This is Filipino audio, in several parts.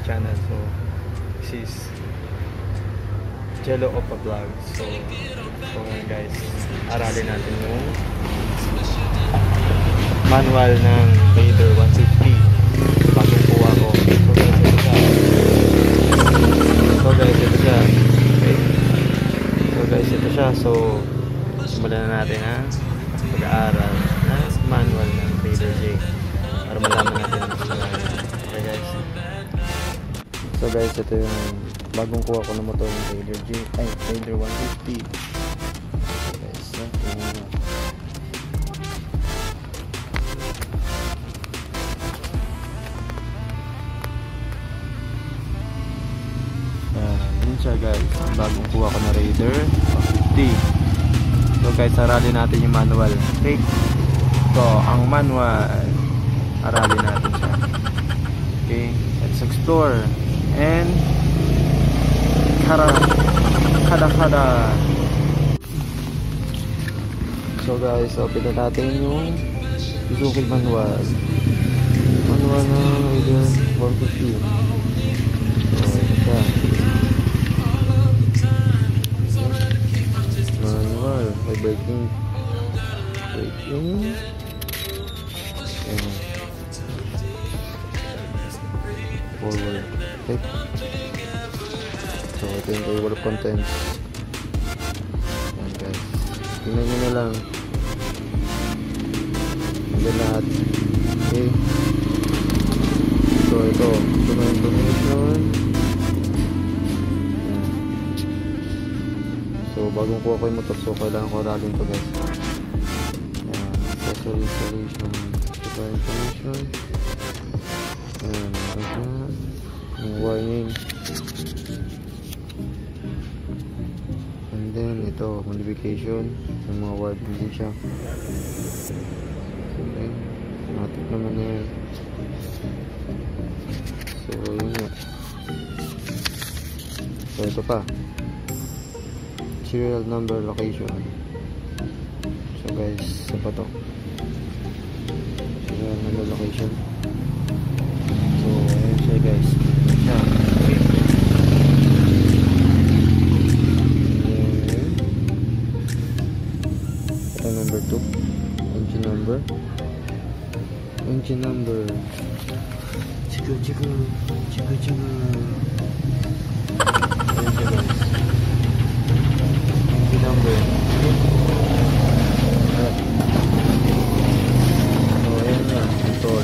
channel. So this is Jello Opa Vlog. So guys, aralin natin yung manual ng Raider 150 bagong kuha ko. So guys, ito siya. Okay. So guys, ito siya. So simulan na natin ang pag-aaral ng manual ng Raider J para malaman natin ang pag-aaral. Okay guys. So guys, ito yung bagong kuha ko ng motor ng Raider J, Raider 150. So guys, yun siya guys, ang bagong kuha ko na Raider 150. So guys, aralin natin yung manual. Okay, so ang manual, aralin natin siya. Okay, let's explore and kada. So guys, open na natin yung Suzuki manual ng Raider 150. So ito siya, manual, may braking and forward. Okay, so ito yung table of contents. Ayan guys, tingnan nyo na lang hanggang lahat. Okay, so ito yung information. So bagong kuha ko yung motor, so kailangan ko aralin to guys. Accessory installation, information, yung warning, and then ito modification ng mga warning din siya. Okay, matik naman na yan. So yun nga. So ito pa, serial number, location. So guys, isa pa to, serial number, location. So ayun siya guys, siya. Okay. Ito number 2, engine number. Chico. Ayun siya guys, number. So ayan na, control,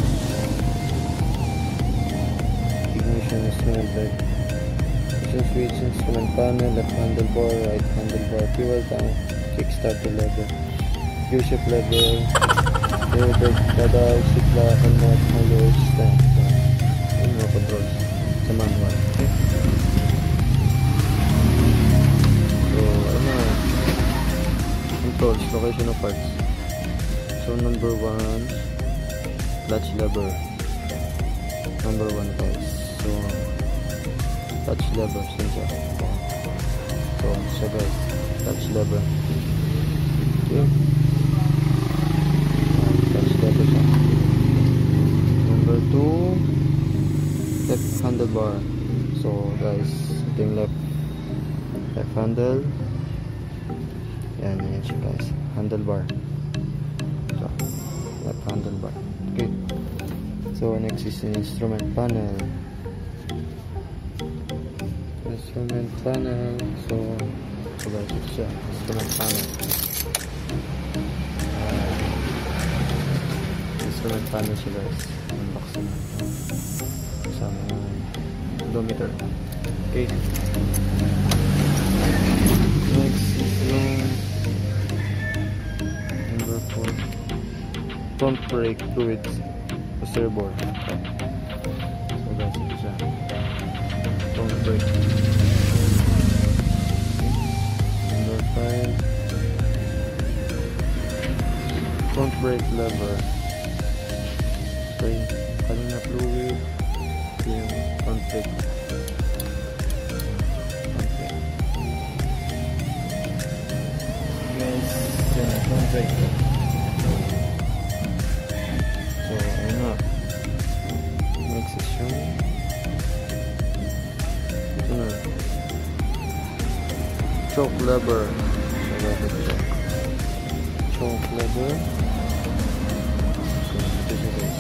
ignition, instrument bed, switch, instrument panel, left handlebar, right handlebar, fuel tank, kickstarter lever, gear shift lever, rear brake pedal, seat lock, helmet, halo, stand. Ayan mga controls sa manual. Okay, controls, location of parts. So number 1, clutch lever. Number 1 guys. So clutch lever, siya. So siya guys, clutch lever. Okay, clutch lever siya. Number 2, left handlebar. So guys, ito yung left handle. Yan siya guys, handlebar. So left handlebar. Okay, so next is the instrument panel. So guys, it's siya, instrument panel. Instrument panel siya guys, unboxing kasama yung odometer. Okay, next is yung number 4, front brake fluids reservoir. So guys, ito siya, front brake. Number 5, front brake lever. Okay, kanina fluid, yung front brake. Front brake. So ayun nga, next is yung choke lever. Choke lever. So, ito siya guys.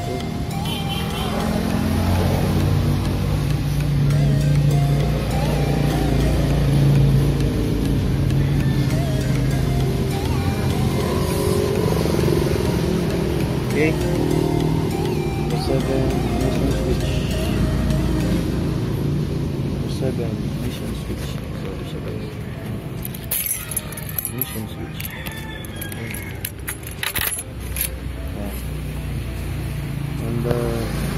Okay. Number 7, ignition switch. Number 7, ignition switch. So, ito siya guys. Ignition switch. Okay. Yeah. Number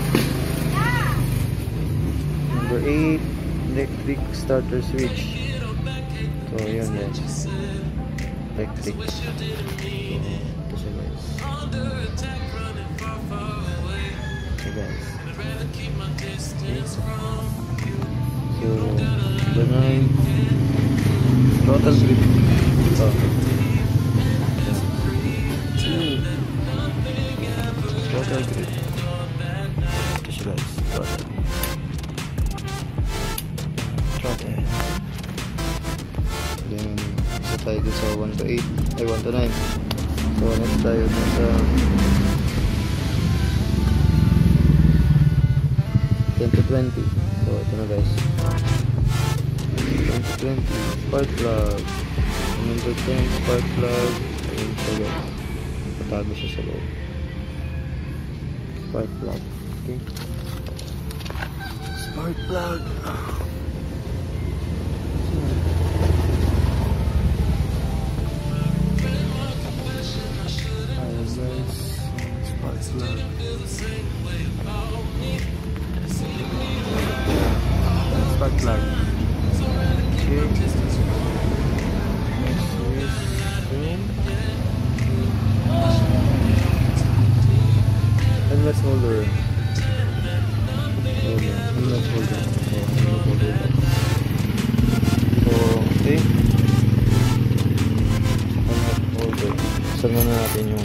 8, electric starter switch. So, yun guys. Electric. So, ito siya guys. Okay guys. So, the 9 throttle grip. Ito. Throttle grip. Ito siya guys. Throttle. Throttle. Then, isa tayo dun sa 1 to 8. Ay, 1 to 9. So, next tayo dun sa 10 to 20. So, ito na guys. 10 to 20. Spark plug. Number 10, spark plug. Ayun siya guys. Patago siya sa loob. Spark plug. Okay. Spark plug. Ayun guys. Spark plug. Spark plug. Okay. Next is helmet holder. Helmet holder. So, okay. Helmet holder. Saan na natin yung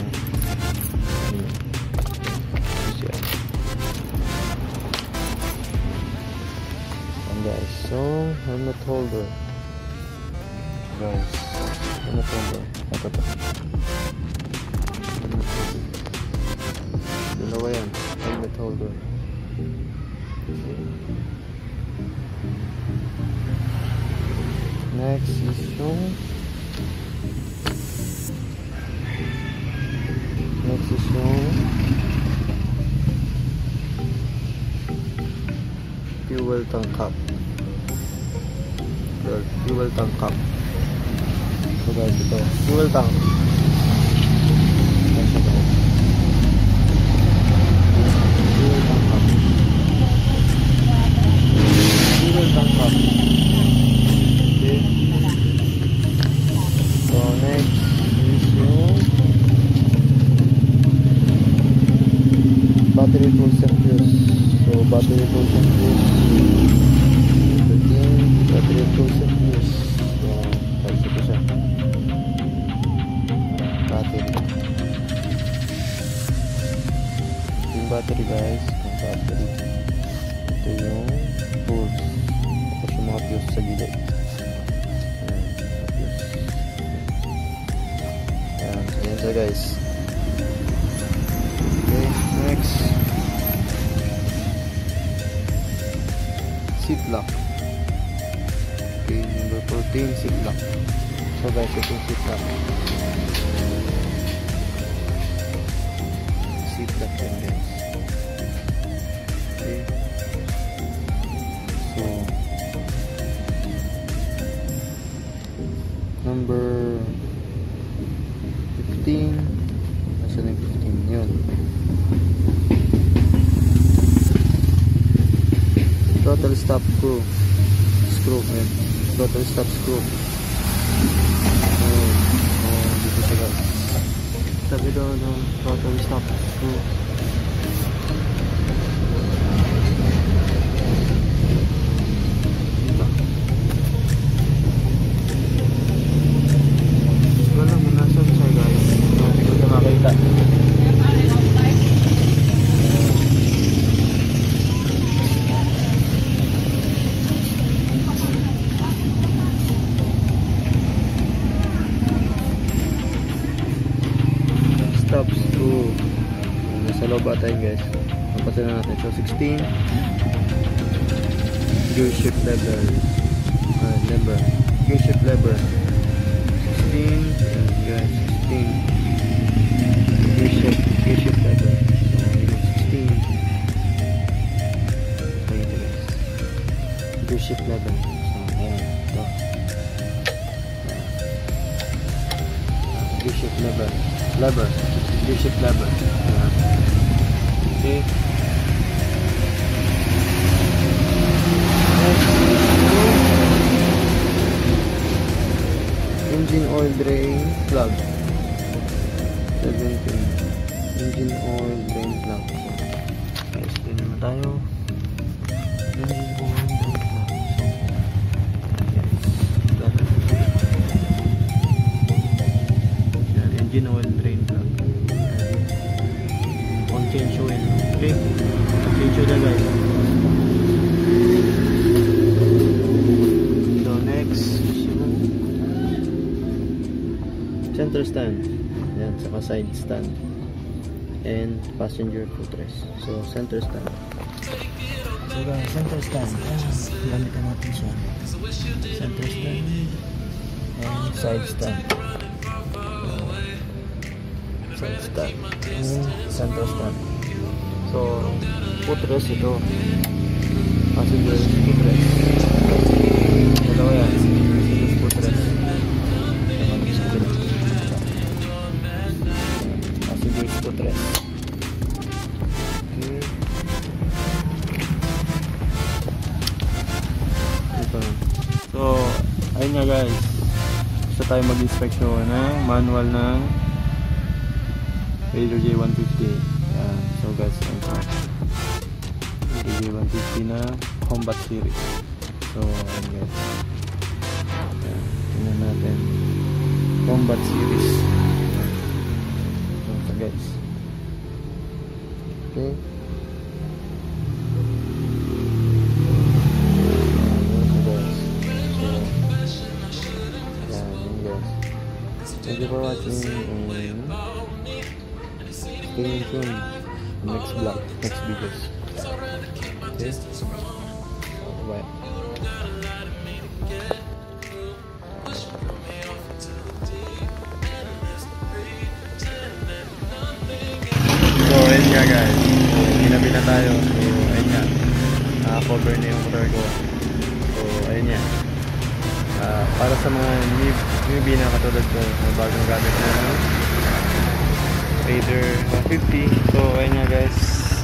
guys, so helmet holder guys, helmet holder ito to, helmet holder dalawa yan, helmet holder. Okay. Next is yung fuel tank cap. Fuel tank cap. So guys, ito fuel tank. Fuel tank cap. Fuel tank cap. Okay. So next is yung battery tools and fuse. So battery tools and fuse. Battery tools and fuse. So, guys, ito siya. Battery. Ito yung battery guys. Yung battery. Ito yung tools. Tapos yung mga fuse sa gilid. Ayan. Ayan siya guys. Okay, next. Seat lock. Okay, number 14, seat lock. So guys, ito yung seat lock. Seat lock yan guys. Okay. So, number 15. Nasa na yung 15 yun. Throttle stop screw. Ayan. Throttle stop screw. Dito sa guys. Sabi daw ng throttle stop screw. Wala mo nasa siya guys. Hindi ko makita. shops. Nasa loob ba tayo guys? Papasin na natin. So 16 gear shift lever. Gear shift lever 16 guys, 16 gear shift lever. So 16 gear shift lever. So ayan, ito gear shift lever gear shift lever. Okay, engine oil drain plug 17 engine oil drain plug. Guys, dito naman tayo. Engine oil drain plug. Yan, engine oil drain plug. On change oil. Okay, change oil na guys. So next, center stand, yan, saka side stand and passenger footrest. So center stand. So guys, center stand, gamitan natin siya. Center stand and side stand. Side stand and center stand. So footrest ito, passenger footrest. Dalawa yan, passenger footrest. Footrest. Okay. So, ayun nga guys. Gusto tayo mag-inspection ng manual ng Raider J150. Yan. So guys, Raider J150 na combat series. So, ayun guys. Yan. Tingnan natin. Combat series. Guys, okay. Thank you for watching and stay tuned next vlog, next videos. Okay, bye. So ayun nga guys, ginabi na tayo. So ayun nga, cover na yung motor ko. So ayun nga, para sa mga newbie na katulad ko na bagong gamit na Raider 150. So ayun nga guys.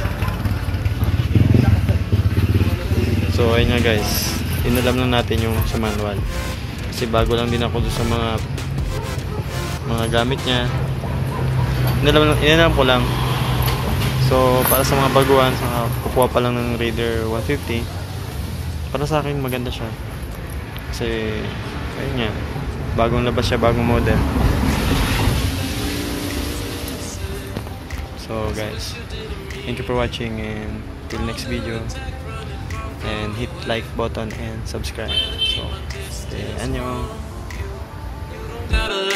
So ayun nga guys, inalam na natin yung sa manual. Kasi bago lang din ako doon sa mga gamit niya. Inalam ko lang. So, para sa mga baguhan, kukuha pa lang ng Raider 150, para sa akin maganda siya. Kasi, ayun nga, bagong labas siya, bagong model. So, guys, thank you for watching and till next video. And hit like button and subscribe. So, annyeong.